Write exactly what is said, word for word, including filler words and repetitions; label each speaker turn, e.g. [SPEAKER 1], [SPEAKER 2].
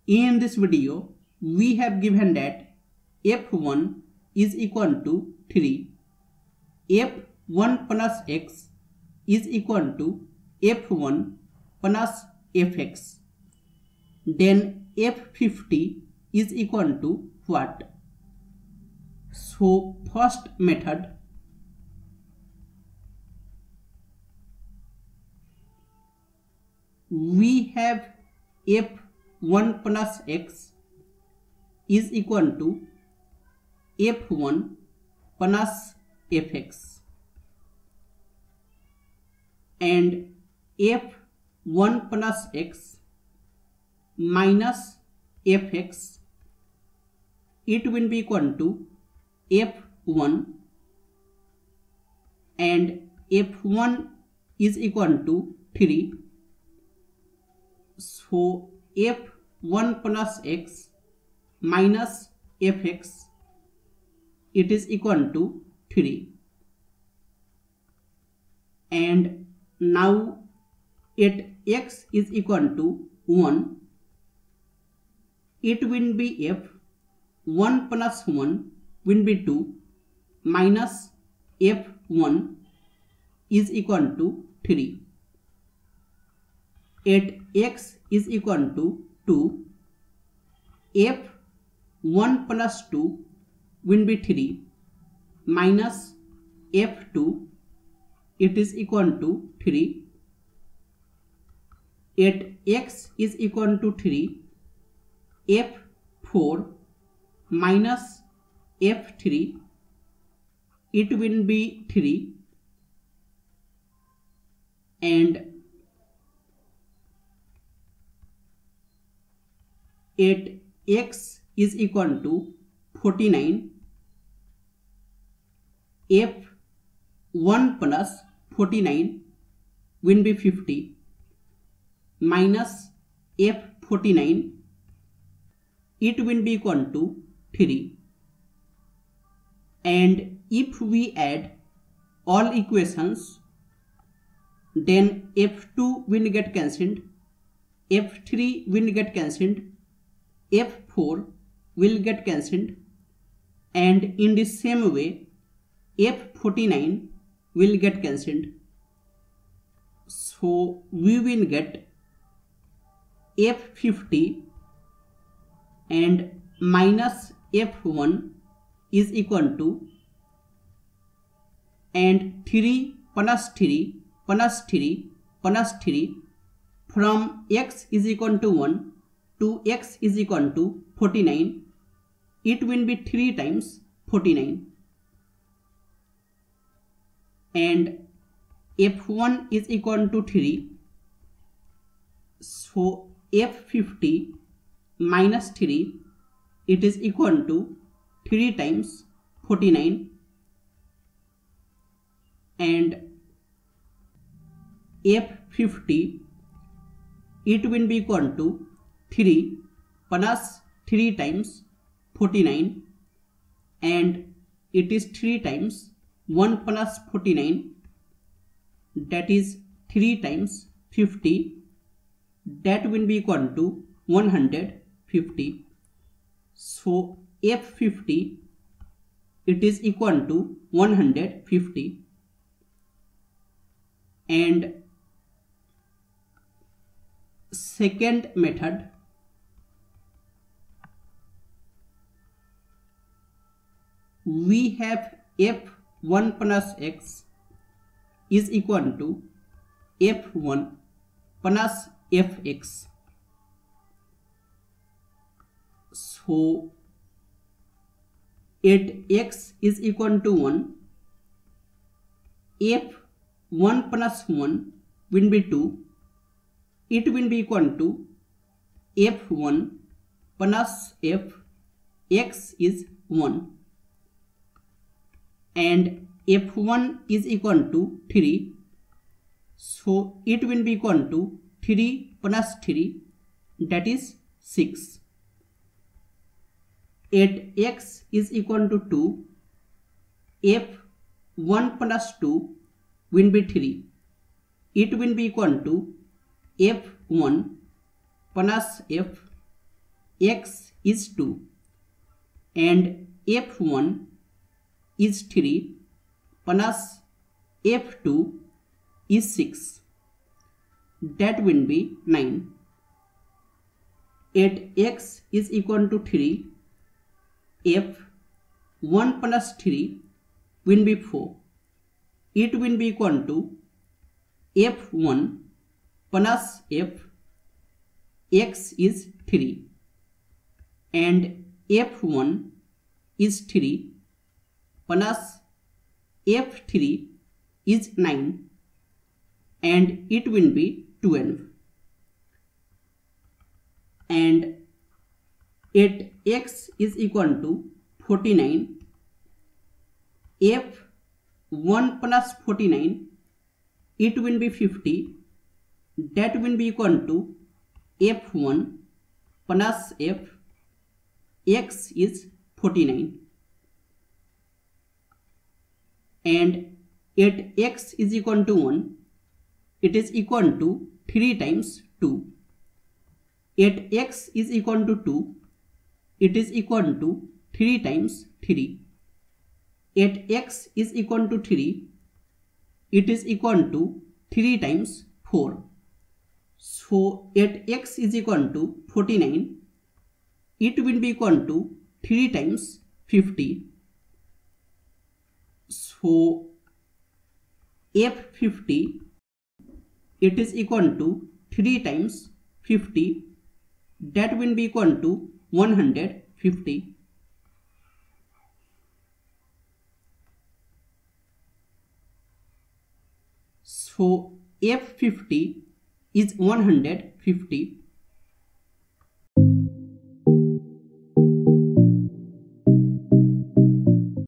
[SPEAKER 1] In this video, we have given that f one is equal to three. f one plus x is equal to f one plus fx. Then f fifty is equal to what? So first method, we have f one plus x is equal to f one plus fx, and f one plus x minus fx, it will be equal to f one, and f one is equal to three. So f one plus x minus fx, it is equal to three. And now at x is equal to one, it will be f one plus one will be two minus f one is equal to three. At x is equal to two, f one plus two will be three minus f two, it is equal to three. At x is equal to three, f four minus f three, it will be three, and at x is equal to forty-nine, f one plus forty-nine will be fifty minus f forty-nine, it will be equal to three. And if we add all equations, then f two will get cancelled, f three will get cancelled, f four will get cancelled, and in the same way f forty-nine will get cancelled. So we will get f fifty and minus f one is equal to, and three plus three plus three plus three, from x is equal to one to x is equal to forty-nine, it will be three times forty-nine, and f one is equal to three. So f fifty minus three, it is equal to three times forty-nine, and f fifty, it will be equal to three plus three times forty-nine, and it is three times one plus forty-nine, that is three times fifty, that will be equal to one hundred fifty. So f fifty, it is equal to one hundred fifty. And second method, we have f one plus x is equal to f one plus fx. So at x is equal to one, f one plus one will be two, it will be equal to f one plus f, x is one, and f one is equal to three, so it will be equal to three plus three, that is six. At x is equal to two, f one plus two will be three, it will be equal to f one plus f, x is two and f one is three plus f two is six. That will be nine. At x is equal to three, f one plus three will be four. It will be equal to f one plus f, x is three and f one is three plus f three is nine and it will be twelve. And at x is equal to forty-nine, f one plus forty-nine, it will be fifty. That will be equal to f one plus f, x is forty-nine. And at x is equal to one, it is equal to three times two. At x is equal to two, it is equal to three times three. At x is equal to three, it is equal to three times four. So at x is equal to forty-nine, it will be equal to three times fifty. So f fifty, it is equal to three times fifty. That will be equal to one hundred fifty. So f fifty is one hundred fifty.